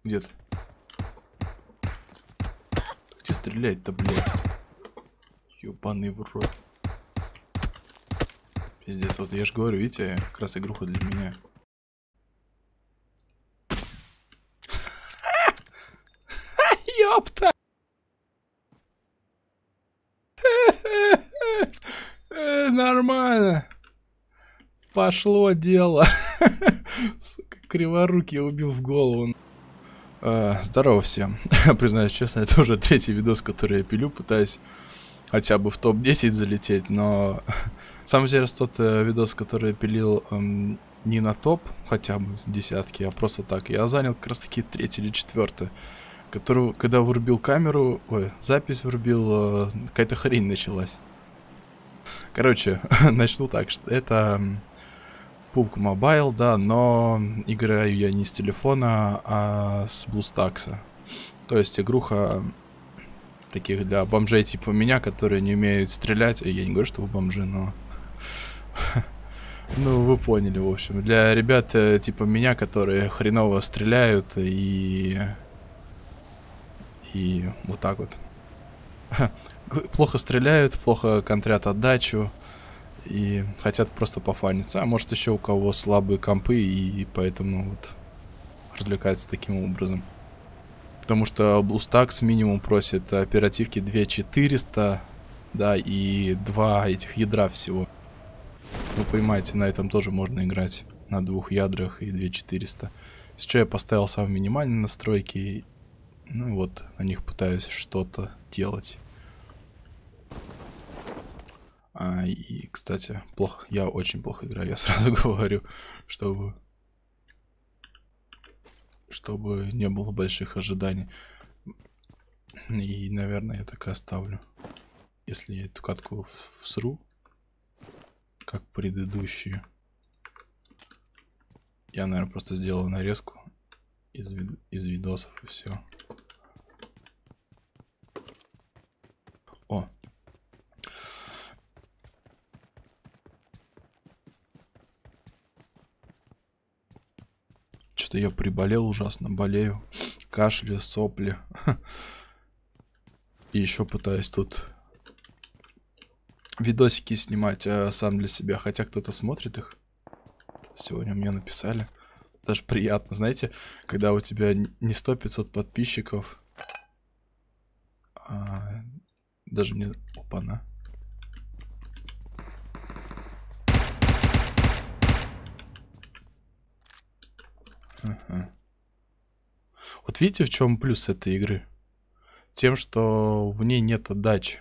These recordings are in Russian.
Где ты? Где стрелять-то, блядь? Ёбаный в рот. Пиздец, вот я же говорю, видите, как раз игруха для меня. Ёпта! Нормально. Пошло дело. Сука, криворукий убил в голову. Здорово всем. Признаюсь честно, это уже третий видос, который я пилю. Пытаюсь хотя бы в топ-10 залететь, но... Сам интересный тот видос, который я пилил не на топ, хотя бы десятки, а просто так. Я занял как раз таки третий или четвертый. Которую, когда врубил камеру, запись врубил, какая-то хрень началась. Короче, начну так, что это PUBG Mobile, да, но играю я не с телефона, а с BlueStacks. То есть игруха таких для бомжей типа меня, которые не умеют стрелять. Я не говорю, что вы бомжи, но... Ну, вы поняли, в общем. Для ребят типа меня, которые хреново стреляют и вот так вот. Плохо стреляют, плохо контрят отдачу и хотят просто пофаниться. А может еще у кого слабые компы и поэтому вот развлекаются таким образом. Потому что BlueStacks минимум просит оперативки 2400, да, и 2 этих ядра всего. Вы понимаете, на этом тоже можно играть. На 2 ядрах и 2400. Сейчас я поставил самые минимальные настройки. Ну вот, на них пытаюсь что-то делать. И, кстати, плохо. Я очень плохо играю, я сразу говорю, чтобы не было больших ожиданий. И, наверное, я так и оставлю. Если я эту катку всру, как предыдущие, я, наверное, просто сделаю нарезку из видосов и все. О! Что-то я приболел ужасно, болею. Кашля, сопли. И еще пытаюсь тут видосики снимать сам для себя. Хотя кто-то смотрит их. Сегодня мне написали. Даже приятно, знаете, когда у тебя не 100-500 подписчиков. Даже не... Опа-на. Ага. Вот видите, в чем плюс этой игры? Тем, что в ней нет отдачи.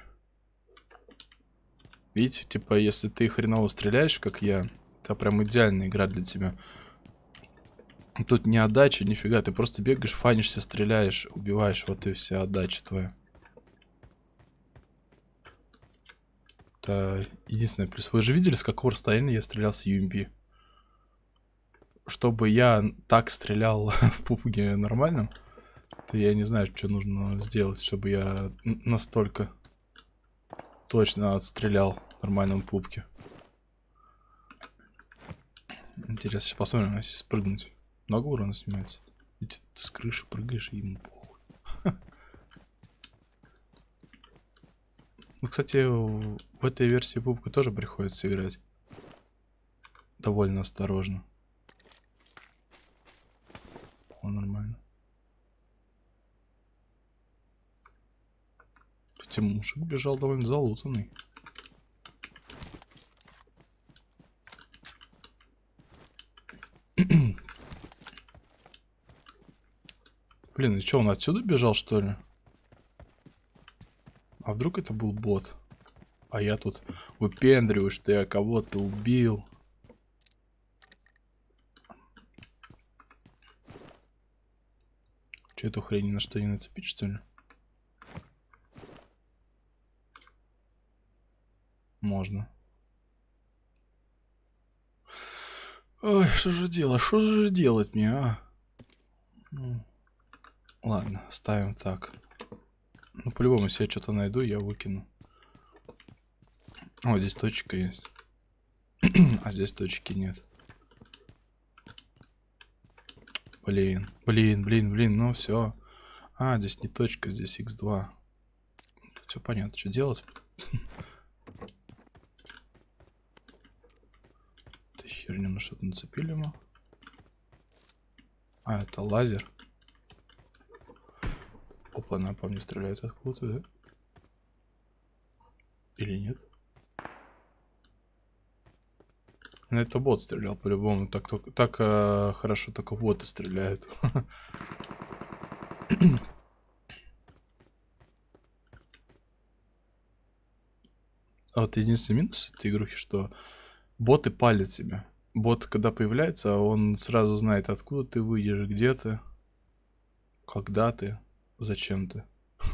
Видите, типа, если ты хреново стреляешь, как я, это прям идеальная игра для тебя. Тут не отдача, нифига, ты просто бегаешь, фанишься, стреляешь, убиваешь, вот и вся отдача твоя. Это единственный плюс. Вы же видели, с какого расстояния я стрелял с UMP? Чтобы я так стрелял в PUBG нормальном, то я не знаю, что нужно сделать, чтобы я настолько точно отстрелял в нормальном PUBG. Интересно, сейчас посмотрим, если спрыгнуть. Много урона снимается. Ведь ты с крыши прыгаешь, и ему похуй. Ну, кстати, в этой версии PUBG тоже приходится играть довольно осторожно. О, нормально. Хотя мужик бежал довольно залутанный. Блин, и что, он отсюда бежал, что ли? А вдруг это был бот? А я тут выпендриваю, что я кого-то убил. Че, эту хрень ни на что не нацепить, что ли? Можно. Ой, что же делать? Что же делать мне, а? Ну, ладно, ставим так. Ну, по-любому, если я что-то найду, я выкину. О, здесь точка есть. А здесь точки нет. Блин, ну все. А, здесь не точка, здесь x2. Тут все понятно, что делать. Ты херню на что-то нацепили ему. А, это лазер. Опа, она по мне стреляет откуда-то, да? Или нет? Ну, это бот стрелял по-любому. Так хорошо только боты стреляют. А вот единственный минус этой игрухи, что боты палят тебя. Бот, когда появляется, он сразу знает, откуда ты выйдешь, где ты, когда ты, зачем ты.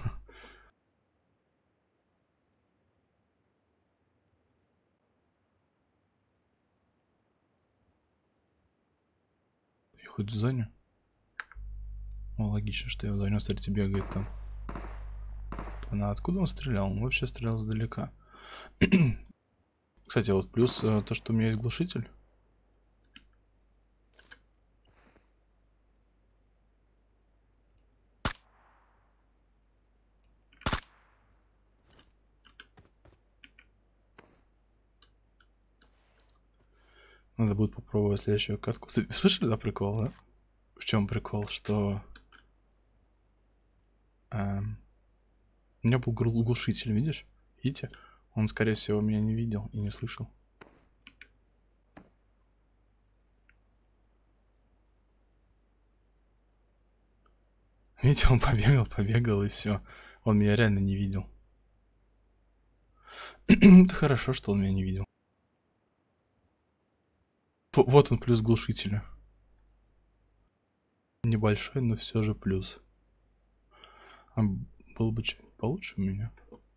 И хоть в зоне. Ну, логично, что я в зоне, смотрите, бегает там. А откуда он стрелял? Он вообще стрелял издалека. Кстати, вот плюс то, что у меня есть глушитель. Надо будет попробовать следующую катку. Слышали, да, прикол, да? В чем прикол? Что у меня был глушитель, видишь? Видите? Он, скорее всего, меня не видел и не слышал. Видите, он побегал и все. Он меня реально не видел. Это хорошо, что он меня не видел. Вот он плюс глушителя. Небольшой, но все же плюс. А было бы что-нибудь получше у меня.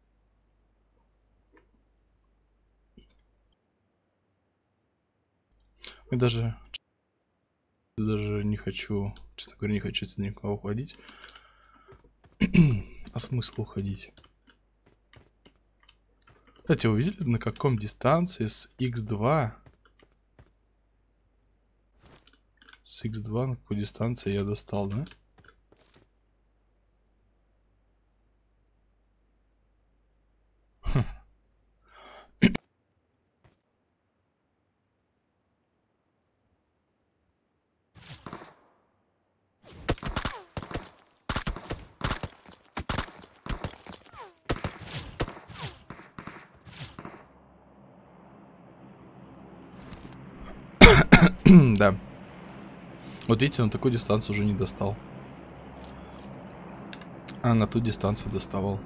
И даже не хочу, честно говоря, не хочу с никого уходить. А смысл уходить? Кстати, вы видели, на каком дистанции с x2? С x2 на какой дистанции я достал, да? Да. Вот видите, на такую дистанцию уже не достал. А на ту дистанцию доставал.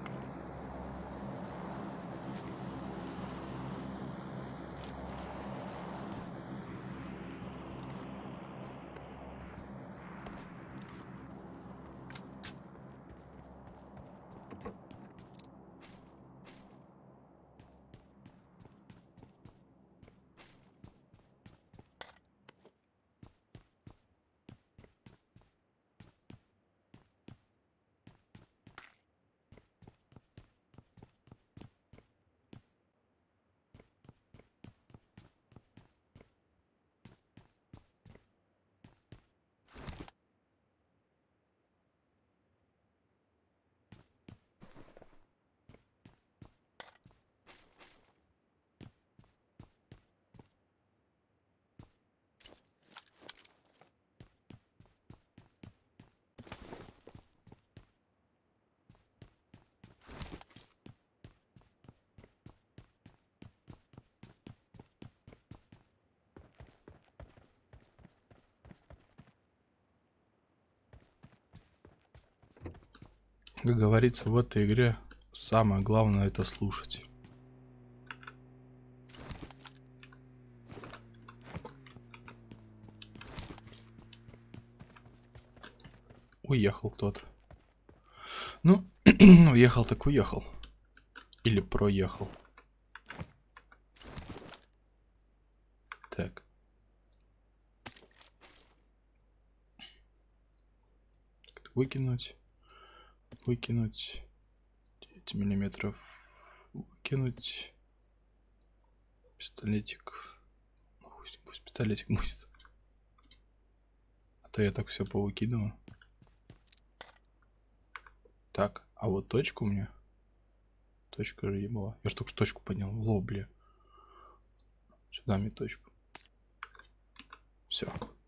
Как говорится, в этой игре самое главное это слушать. Уехал кто-то. Ну, уехал так уехал. Или проехал. Так. Выкинуть. Выкинуть. 9 миллиметров. Выкинуть. Пистолетик. Пусть пистолетик будет. А то я так все повыкидываю. Так, а вот точку мне. Точка же ебала. Я ж только что точку поднял. Ло, бля. Сюда мне точку. Все.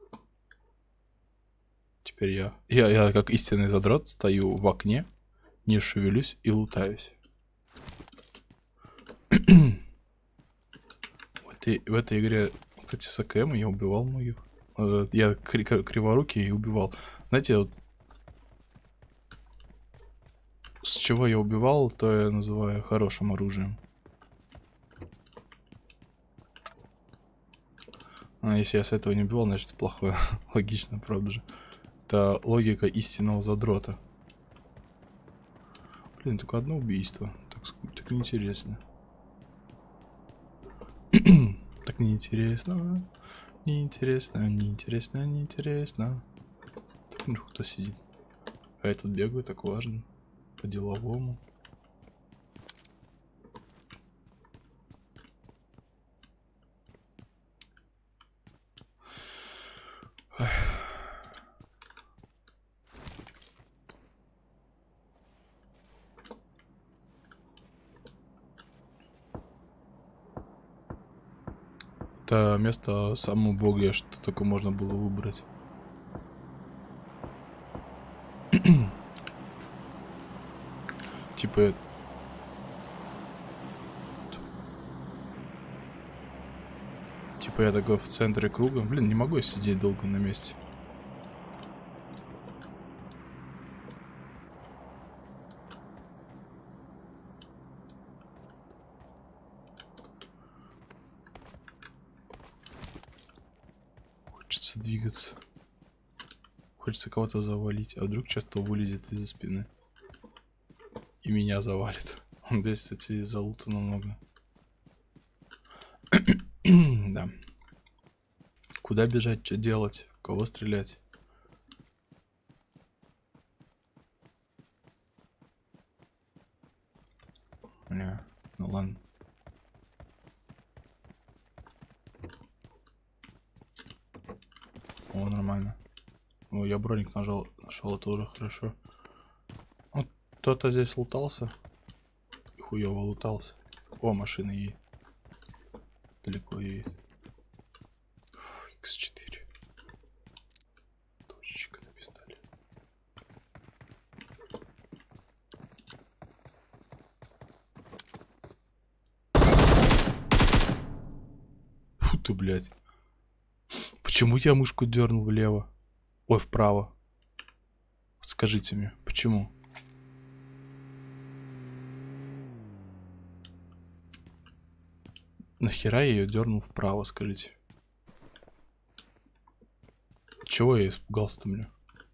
Теперь я как истинный задрот стою в окне, не шевелюсь и лутаюсь. В этой игре, кстати, с АКМ я убивал многих. Я криворукий и убивал. Знаете, вот с чего я убивал, то я называю хорошим оружием. А если я с этого не убивал, значит плохое. Логично, правда же. Это логика истинного задрота. Блин, только одно убийство. Так неинтересно. Так неинтересно. Неинтересно, неинтересно, неинтересно. Так, ну кто сидит? А я тут бегаю, так важно. По-деловому. Это место самое убогое, что только можно было выбрать. Типа... Типа я такой в центре круга. Блин, не могу я сидеть долго на месте. Хочется двигаться. Хочется кого-то завалить. А вдруг часто вылезет из-за спины. И меня завалит. Здесь, кстати, залутано много. Да. Куда бежать, что делать, в кого стрелять? Не, ну ладно. О, нормально. О, я броник нашел, это уже хорошо. Вот кто-то здесь лутался. И хуёво лутался. О, машина едет. Далеко едет. Х4. Точечка на пистолет. Фу ты, блядь. Почему я мышку дернул влево? Ой, вправо. Вот скажите мне, почему? Нахера я ее дернул вправо, скажите? Чего я испугался-то, мне?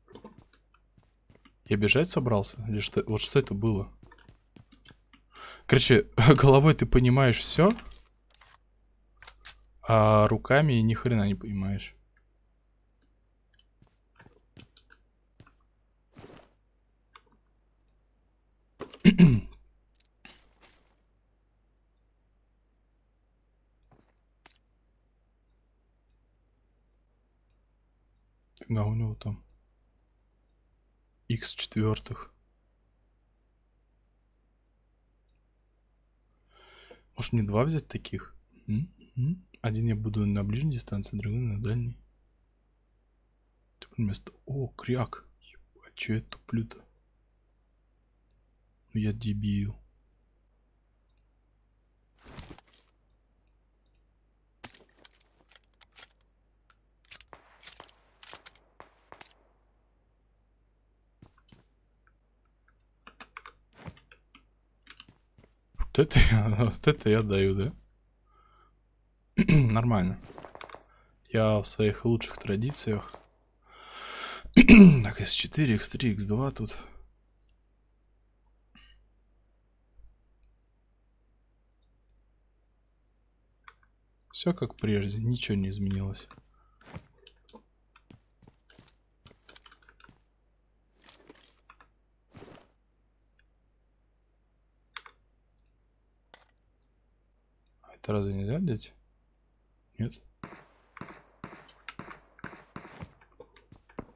Я бежать собрался? Или что? Вот что это было? Короче, головой ты понимаешь все, а руками ни хрена не понимаешь. Фига у него там. Х4. Может мне два взять таких? Один я буду на ближней дистанции, другой на дальней. Место. О, кряк. Ебать, че я туплю-то? Ну я дебил. Вот это я даю, да? Нормально. Я в своих лучших традициях. Так, С4, Х3, Х2 тут. Все как прежде, ничего не изменилось. А это разве нельзя взять? Нет?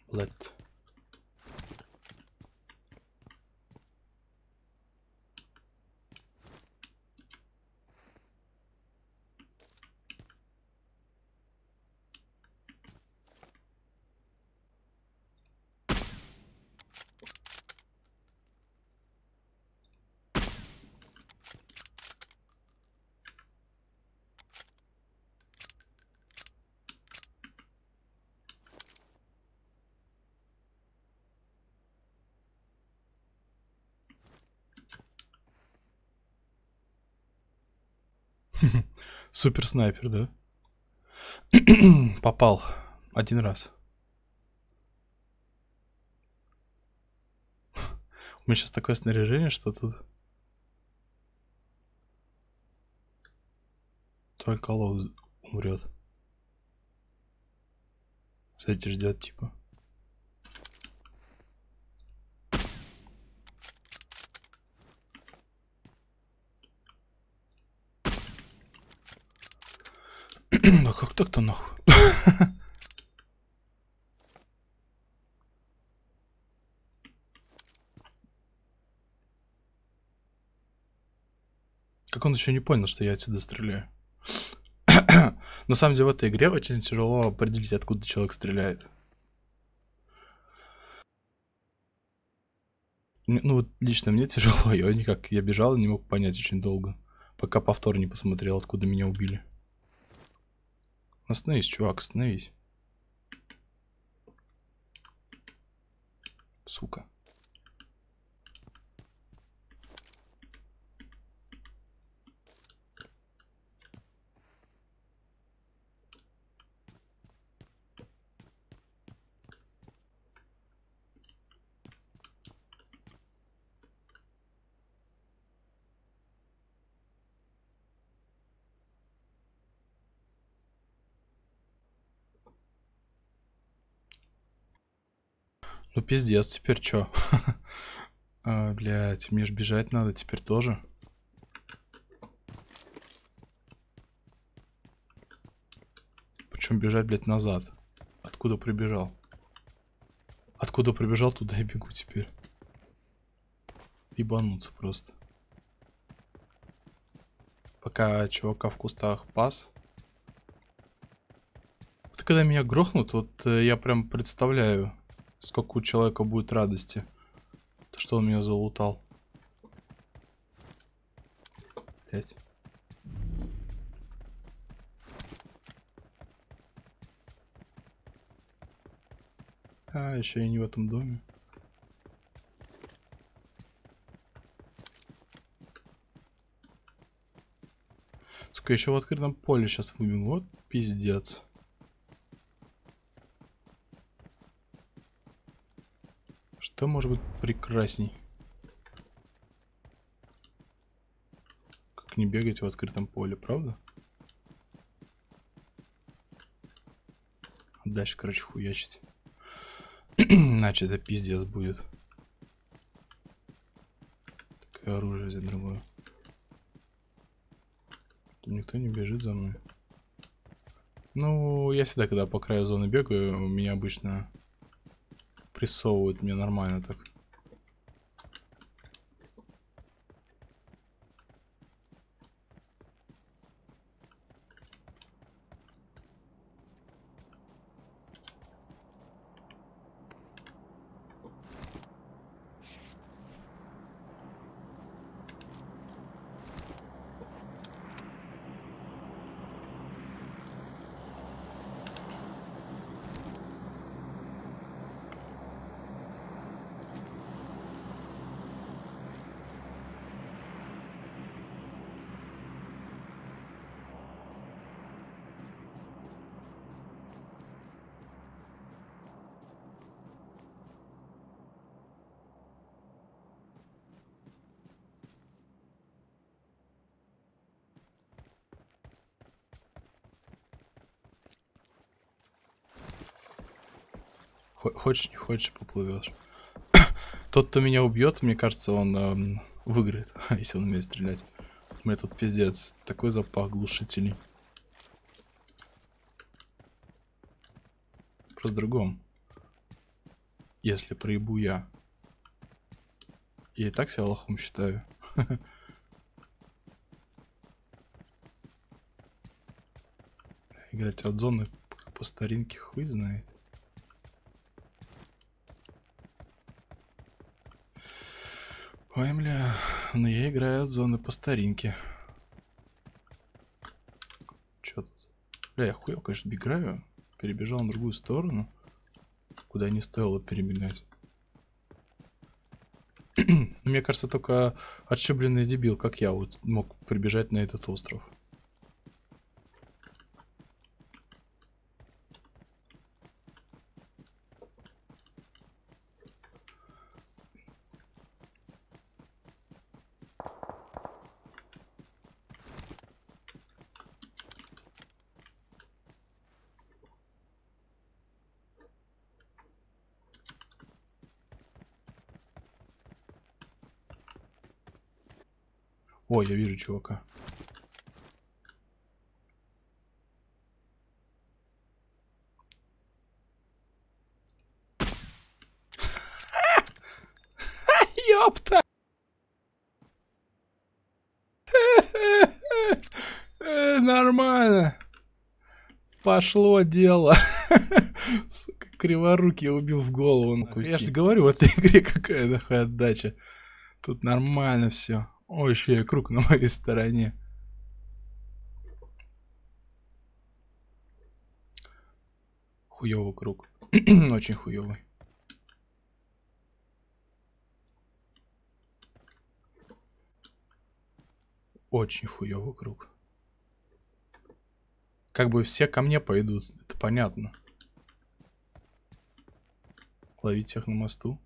Let. Супер снайпер, да? Попал. Один раз. У меня сейчас такое снаряжение, что тут только лох умрет. Кстати, ждет типа. Да как так-то нахуй? Как он еще не понял, что я отсюда стреляю? На самом деле в этой игре очень тяжело определить, откуда человек стреляет. Ну вот лично мне тяжело, я бежал и не мог понять очень долго, пока повтор не посмотрел, откуда меня убили. Остановись, чувак, остановись. Сука. Ну пиздец, теперь чё? Блять, мне ж бежать надо теперь тоже. Причем бежать, блять, назад. Откуда прибежал? Откуда прибежал, туда и бегу теперь. Ебануться просто. Пока чувака в кустах пас. Вот когда меня грохнут, вот я прям представляю, сколько у человека будет радости. То, что он меня залутал. Блять. А, еще и не в этом доме. Сука, еще в открытом поле сейчас выбегу. Вот пиздец. Что может быть прекрасней? Как не бегать в открытом поле, правда? Дальше, короче, хуячить. Иначе это пиздец будет. Такое оружие взять другое. Тут никто не бежит за мной. Ну, я всегда, когда по краю зоны бегаю, меня обычно прессовывают, мне нормально так. Хочешь, не хочешь, поплывешь. Тот, кто меня убьет, мне кажется, он выиграет, если он умеет стрелять. У меня тут пиздец. Такой запах глушителей. Просто в другом. Если проебу я. Я и так себя лохом считаю. Играть от зоны по старинке хуй знает. Ой, бля, но я играю от зоны по старинке. Чё тут? Бля, я хуёво, конечно, играю. Перебежал на другую сторону, куда не стоило перебегать. Мне кажется, только отшибленный дебил, как я, вот мог прибежать на этот остров. Ой, я вижу чувака. Ёпта! Нормально. Пошло дело. Сука, криворукий убил в голову. Я же говорю, в этой игре какая нахуй отдача. Тут нормально все. Ой, еще и круг на моей стороне. Хуёвый круг. Очень хуёвый. Очень хуёвый круг. Как бы все ко мне пойдут, это понятно. Ловить всех на мосту.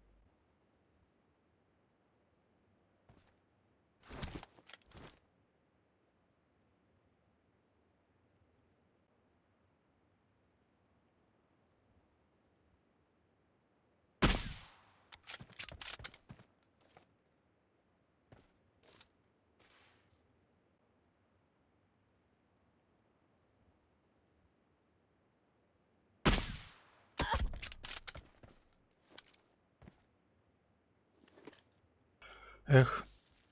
Эх.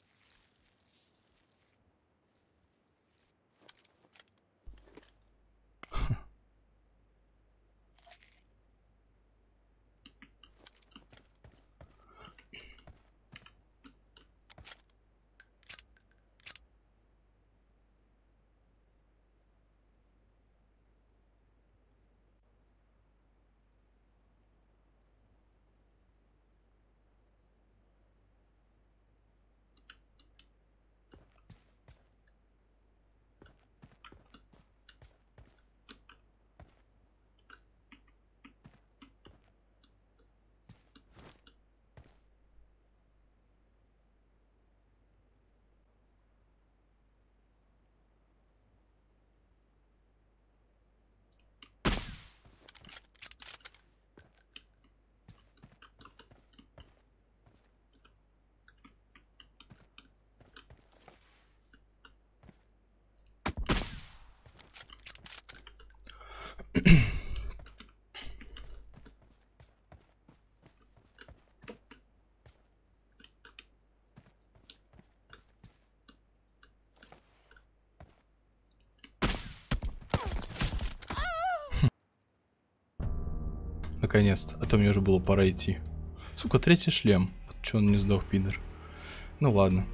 Наконец-то, а то мне уже было пора идти. Сука, третий шлем. Вот чё он не сдох, пидор. Ну ладно.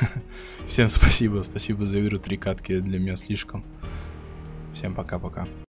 Всем спасибо за игру, 3 катки для меня слишком. Всем пока-пока.